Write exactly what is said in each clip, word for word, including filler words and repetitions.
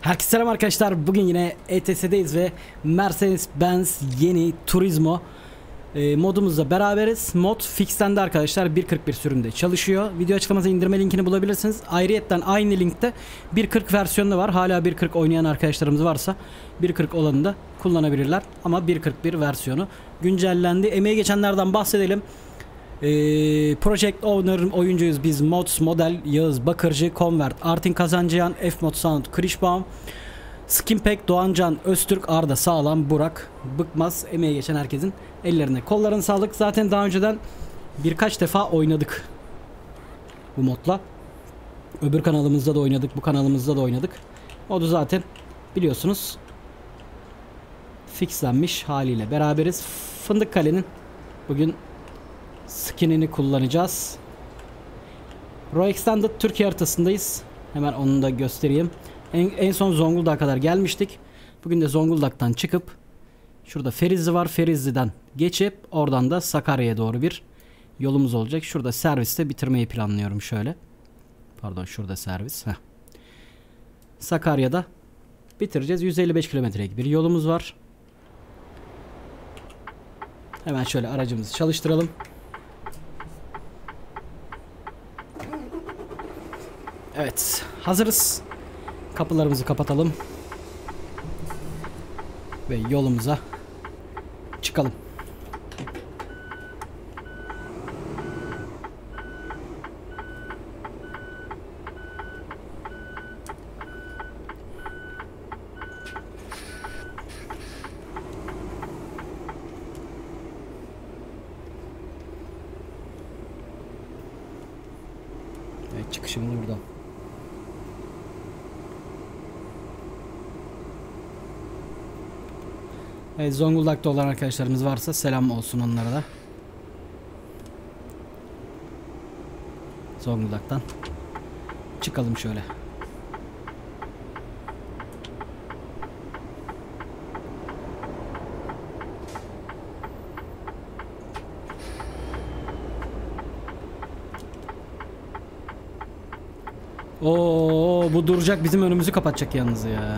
Herkese selam arkadaşlar. Bugün yine E T S'deyiz ve Mercedes-Benz yeni Turismo e, modumuzla beraberiz. Mod fixlendi arkadaşlar. bir nokta kırk bir sürümde çalışıyor. Video açıklamasında indirme linkini bulabilirsiniz. Ayrıyetten aynı linkte bir nokta kırk versiyonu var. Hala bir nokta kırk oynayan arkadaşlarımız varsa bir nokta kırk olanını da kullanabilirler. Ama bir nokta kırk bir versiyonu güncellendi. Emeği geçenlerden bahsedelim. Ee, Project Owner oyuncuyuz biz. Mods Model Yağız Bakırcı, Convert Artin Kazancıyan, F-Mod Sound Krişbaum, Skinpack Doğancan Öztürk, Arda Sağlam, Burak Bıkmaz. Emeği geçen herkesin ellerine kollarına sağlık. Zaten daha önceden birkaç defa oynadık bu modla. Öbür kanalımızda da oynadık, bu kanalımızda da oynadık. Modu zaten biliyorsunuz fixlenmiş haliyle beraberiz. Fındıkkale'nin bugün skinini kullanacağız. Raw Extended Türkiye haritasındayız. Hemen onu da göstereyim. En, en son Zonguldak'a kadar gelmiştik. Bugün de Zonguldak'tan çıkıp şurada Ferizli var. Ferizli'den geçip oradan da Sakarya'ya doğru bir yolumuz olacak. Şurada serviste bitirmeyi planlıyorum şöyle. Pardon, şurada servis. Heh. Sakarya'da bitireceğiz. yüz elli beş kilometrelik bir yolumuz var. Hemen şöyle aracımızı çalıştıralım. Evet, hazırız. Kapılarımızı kapatalım ve yolumuza çıkalım. Evet, çıkışımız buradan. Evet, Zonguldak'ta olan arkadaşlarımız varsa selam olsun onlara da. Zonguldak'tan çıkalım şöyle. Oo, bu duracak, bizim önümüzü kapatacak yalnız ya.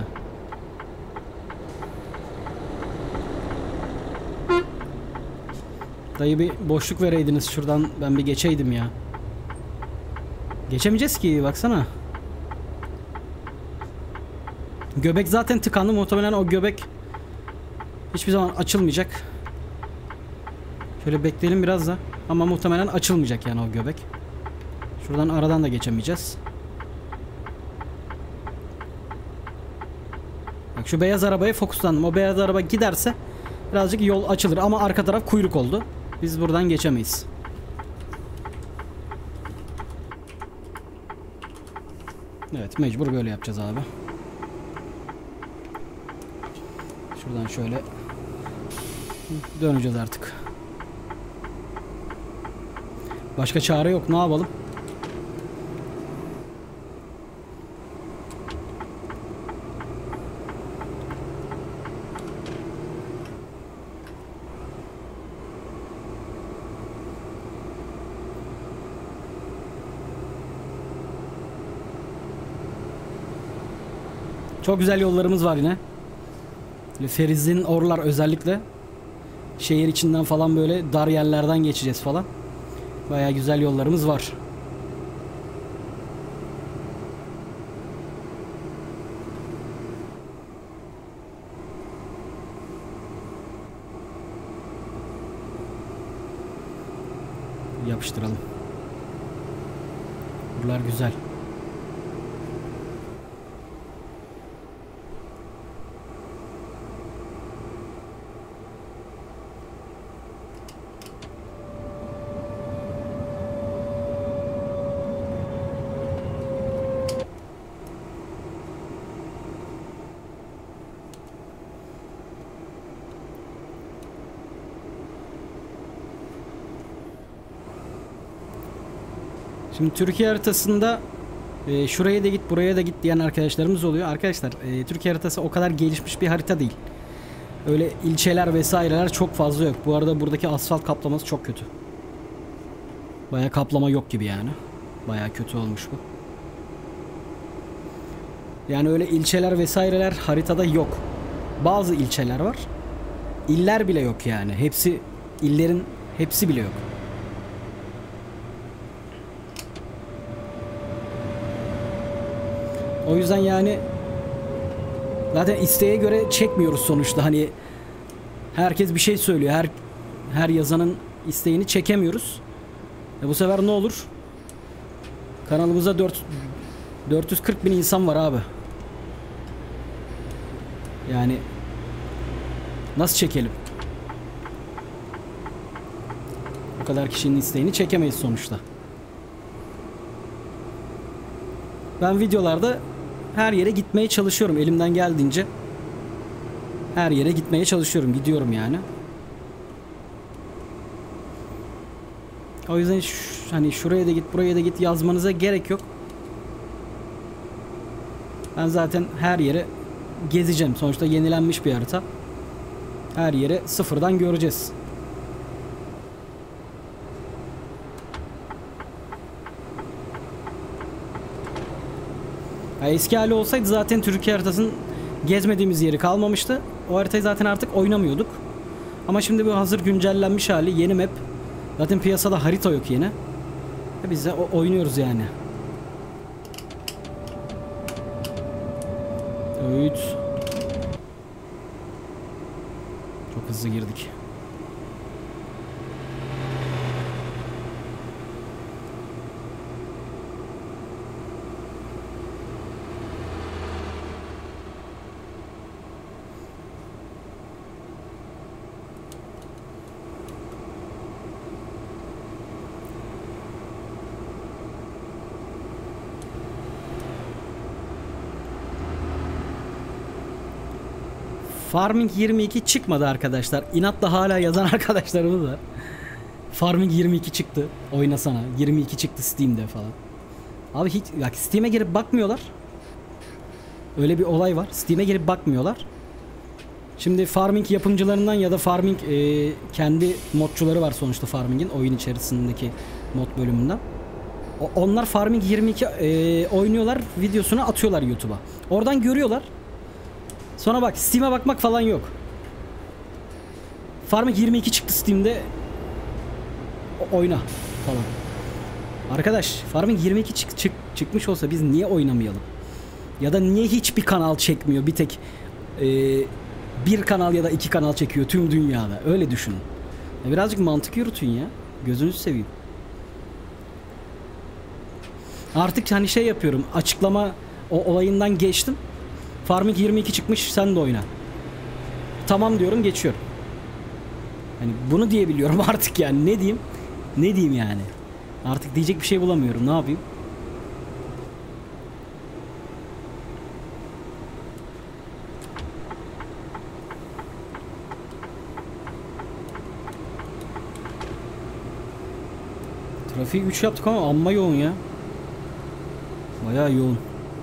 Dayı bir boşluk vereydiniz şuradan, ben bir geçeydim ya. Geçemeyeceğiz ki, baksana. Göbek zaten tıkandı, muhtemelen o göbek hiçbir zaman açılmayacak. Şöyle bekleyelim biraz da, ama muhtemelen açılmayacak yani o göbek. Şuradan aradan da geçemeyeceğiz. Bak, şu beyaz arabaya fokuslandım. O beyaz araba giderse birazcık yol açılır ama arka taraf kuyruk oldu. Biz buradan geçemeyiz. Evet, mecbur böyle yapacağız abi. Şuradan şöyle döneceğiz artık. Başka çare yok, ne yapalım? Çok güzel yollarımız var yine. Feriz'in oralar özellikle. Şehir içinden falan böyle dar yerlerden geçeceğiz falan. Bayağı güzel yollarımız var. Yapıştıralım. Buralar güzel. Şimdi Türkiye haritasında e, şuraya da git, buraya da git diyen arkadaşlarımız oluyor. Arkadaşlar, e, Türkiye haritası o kadar gelişmiş bir harita değil. Öyle ilçeler vesaireler çok fazla yok. Bu arada buradaki asfalt kaplaması çok kötü. Bayağı kaplama yok gibi yani. Bayağı kötü olmuş bu. Yani öyle ilçeler vesaireler haritada yok. Bazı ilçeler var. İller bile yok yani. Hepsi, illerin hepsi bile yok. O yüzden yani zaten isteğe göre çekmiyoruz sonuçta. Hani herkes bir şey söylüyor. Her her yazanın isteğini çekemiyoruz. E bu sefer ne olur? Kanalımızda dört dört yüz kırk bin insan var abi. Yani nasıl çekelim? O kadar kişinin isteğini çekemeyiz sonuçta. Ben videolarda her yere gitmeye çalışıyorum elimden geldiğince. Her yere gitmeye çalışıyorum. Gidiyorum yani. O yüzden hani şuraya da git, buraya da git yazmanıza gerek yok. Ben zaten her yere gezeceğim. Sonuçta yenilenmiş bir harita. Her yere sıfırdan göreceğiz. Ya eski hali olsaydı zaten Türkiye haritasının gezmediğimiz yeri kalmamıştı. O haritayı zaten artık oynamıyorduk. Ama şimdi bu hazır güncellenmiş hali, yeni map. Zaten piyasada harita yok yine. E biz de oynuyoruz yani. Evet. Çok hızlı girdik. Farming yirmi iki çıkmadı arkadaşlar. İnatla hala yazan arkadaşlarımız var. Farming yirmi iki çıktı. Oynasana. yirmi iki çıktı Steam'de falan. Abi hiç bak, Steam'e girip bakmıyorlar. Öyle bir olay var. Steam'e girip bakmıyorlar. Şimdi Farming yapımcılarından ya da Farming e, kendi modçuları var sonuçta Farming'in oyun içerisindeki mod bölümünden. O, onlar Farming yirmi iki e, oynuyorlar, videosunu atıyorlar YouTube'a. Oradan görüyorlar. Sonra bak Steam'e bakmak falan yok. Farming yirmi iki çıktı Steam'de. O, oyna falan. Arkadaş Farming yirmi iki çık, çık, çıkmış olsa biz niye oynamayalım? Ya da niye hiçbir kanal çekmiyor? Bir tek e, bir kanal ya da iki kanal çekiyor tüm dünyada. Öyle düşünün. Ya birazcık mantık yürütün ya. Gözünüzü seveyim. Artık hani şey yapıyorum. Açıklama o olayından geçtim. Farming yirmi iki çıkmış, sen de oyna. Tamam diyorum, geçiyorum. Hani bunu diyebiliyorum artık yani. Ne diyeyim? Ne diyeyim yani? Artık diyecek bir şey bulamıyorum. Ne yapayım? Trafiği üç yaptık ama amma yoğun ya. Bayağı yoğun.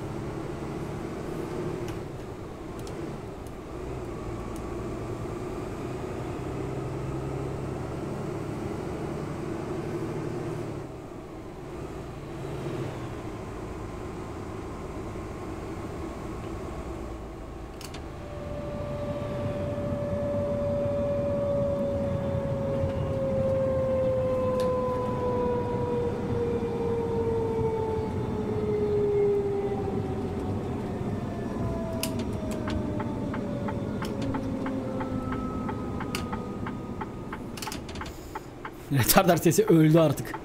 Retardar sesi öldü artık.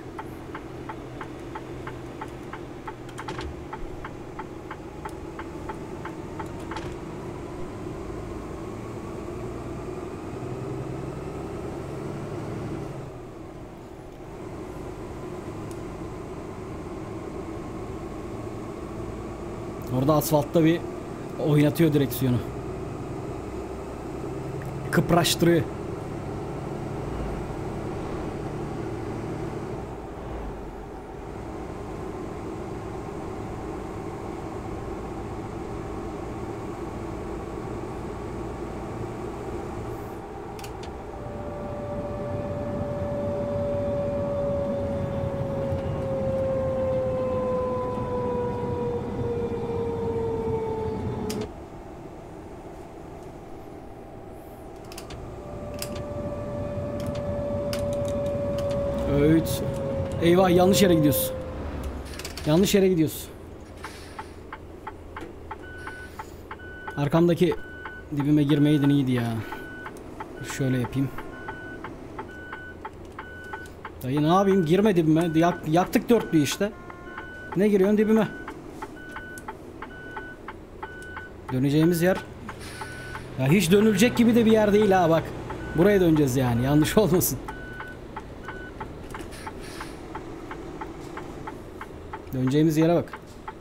Orada asfaltta bir oynatıyor direksiyonu. Kıpraştırıyor. Evet. Eyvah, yanlış yere gidiyoruz. Yanlış yere gidiyoruz. Arkamdaki dibime girmeydin iyiydi ya. Şöyle yapayım. Dayı ne yapayım? Girme dibime. Yak, yaktık dörtlüyü işte. Ne giriyorsun dibime? Döneceğimiz yer. Ya hiç dönülecek gibi de bir yer değil ha bak. Buraya döneceğiz yani. Yanlış olmasın. Döneceğimiz yere bak.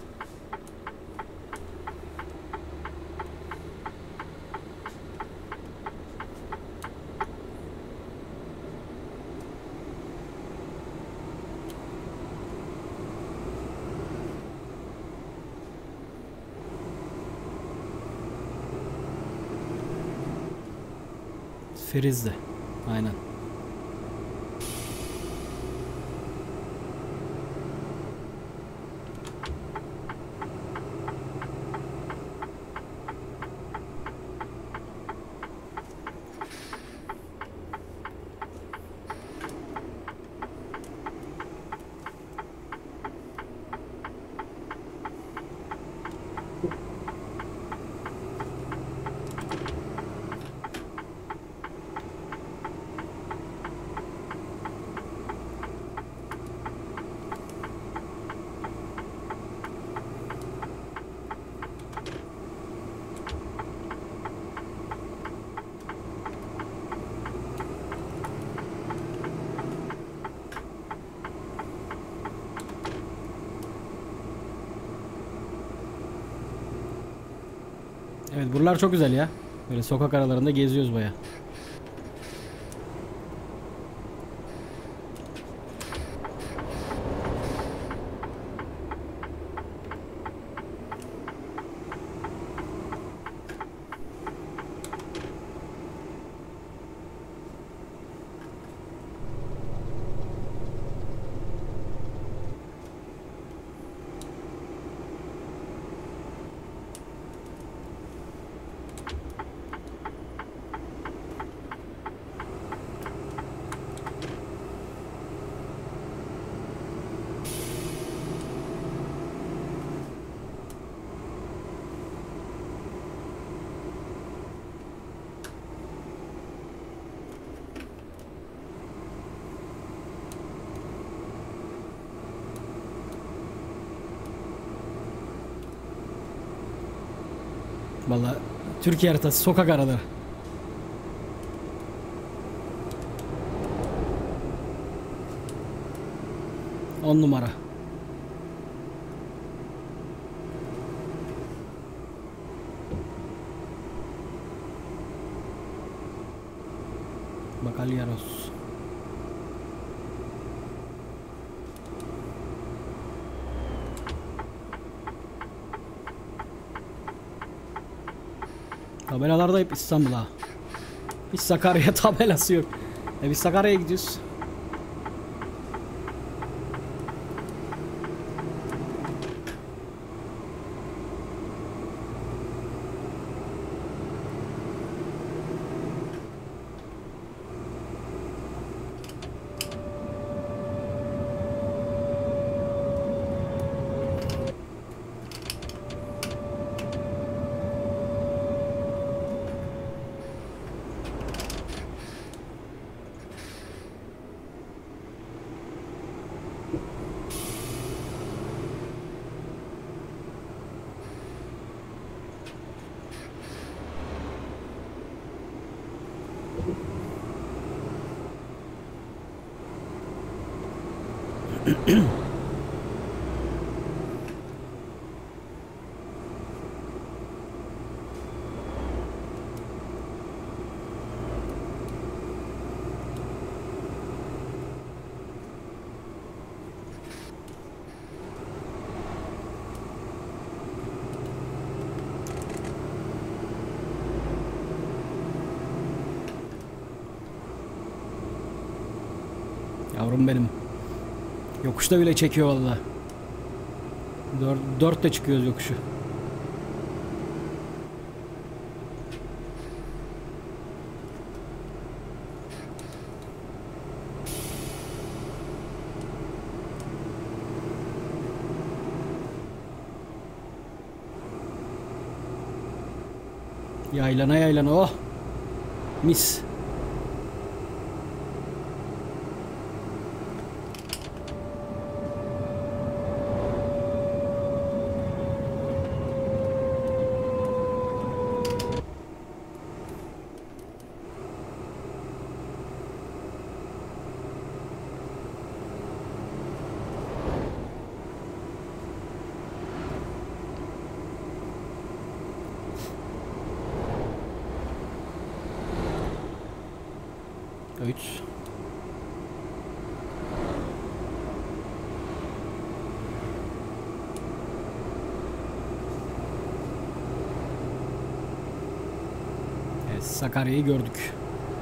Friz'de. Aynen. Evet, buralar çok güzel ya. Böyle sokak aralarında geziyoruz baya. Vallahi Türkiye haritası, sokak araları. On numara. Bakalyaros. Tabelalarda hep İstanbul'a. Hiç Sakarya tabelası yok. E biz Sakarya'ya gidiyoruz. Yavrum benim. Yokuşta bile çekiyor vallahi. Dört, dörtte çıkıyoruz yokuşu. Yaylana yaylana, oh. Mis. üç. Evet, Sakarya'yı gördük.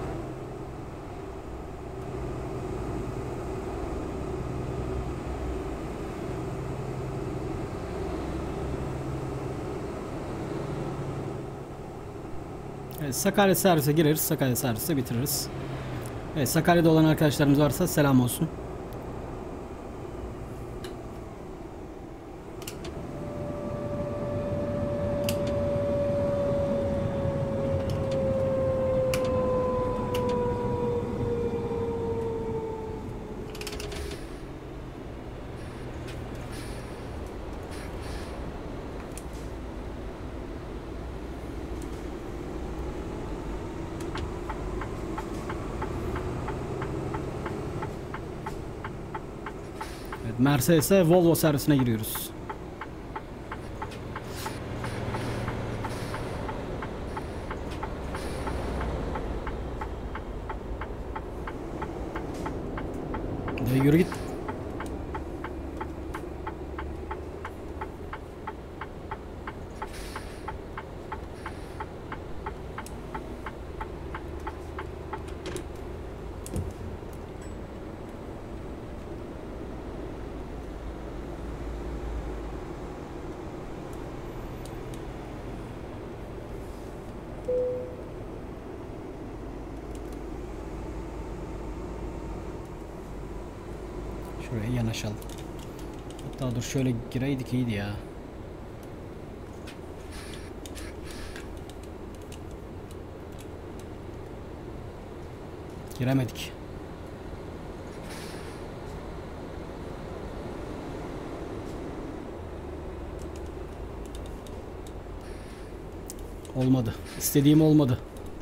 Evet, Sakarya servise gireriz. Sakarya servise bitiririz. Evet, Sakarya'da olan arkadaşlarımız varsa selam olsun. Mercedes'e Volvo servisine giriyoruz. De yürü git. Şuraya yanaşalım. Hatta dur şöyle gireydik iyiydi ya. Giremedik. Olmadı. İstediğim olmadı.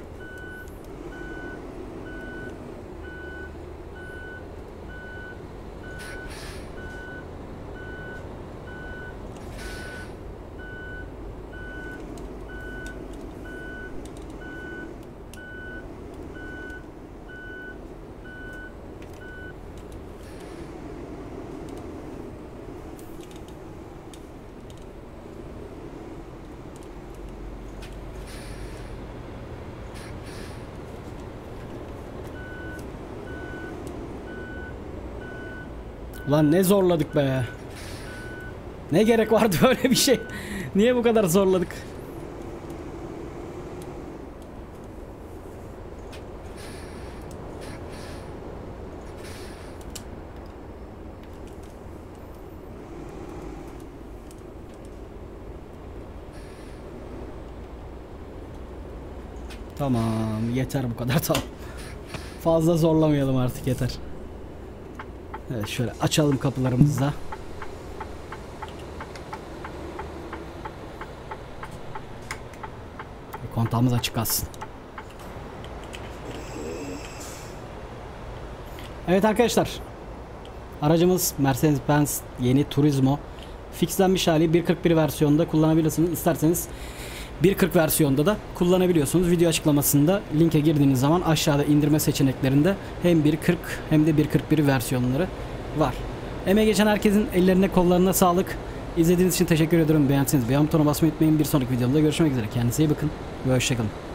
Ulan ne zorladık be. Ne gerek vardı böyle bir şey? Niye bu kadar zorladık? Tamam, yeter bu kadar, tamam. Fazla zorlamayalım artık, yeter. Evet, şöyle açalım kapılarımızı da. Kontağımız açık kalsın. Evet arkadaşlar, aracımız Mercedes-Benz yeni Turismo. Fixlenmiş hali bir kırk bir versiyonda kullanabilirsiniz. İsterseniz bir kırk versiyonda da kullanabiliyorsunuz. Video açıklamasında linke girdiğiniz zaman aşağıda indirme seçeneklerinde hem bir kırk hem de bir kırk bir versiyonları var. Emeği geçen herkesin ellerine kollarına sağlık. İzlediğiniz için teşekkür ederim. Beğendiyseniz beğen butonuna basmayı unutmayın. Bir sonraki videomda görüşmek üzere. Kendinize iyi bakın ve hoşçakalın.